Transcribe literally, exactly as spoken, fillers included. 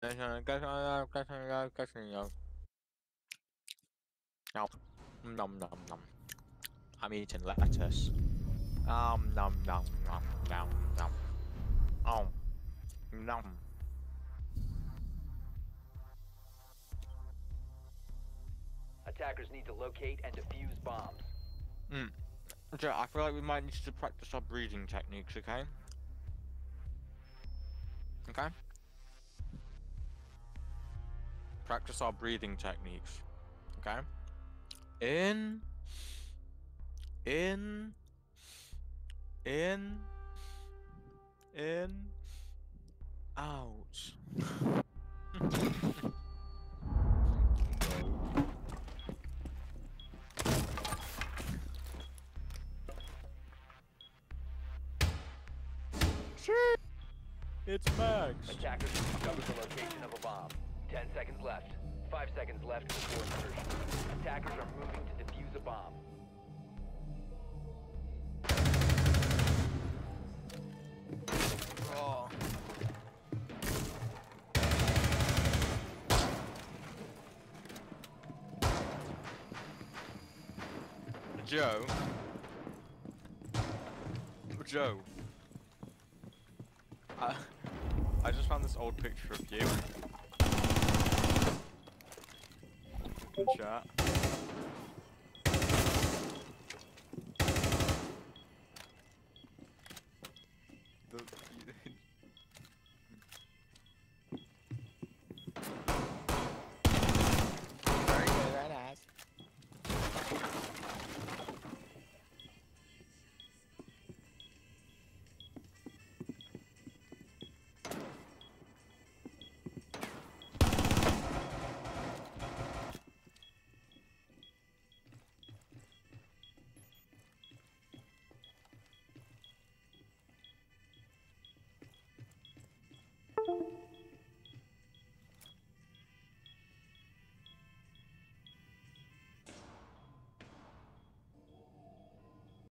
Nom nom nom. I'm eating lettuce. Um nom nom nom nom nom. Oh nom. Attackers need to locate and defuse bombs. Hmm. So I feel like we might need to practice our breathing techniques, okay? Okay? Practice our breathing techniques. Okay? In. In. In. In. Out. Shit! It's Max. Attackers have discovered the location of a bomb. Ten seconds left. Five seconds left before insertion. Attackers are moving to defuse a bomb. Oh. Joe. Joe. I, I just found this old picture of you. Good chat.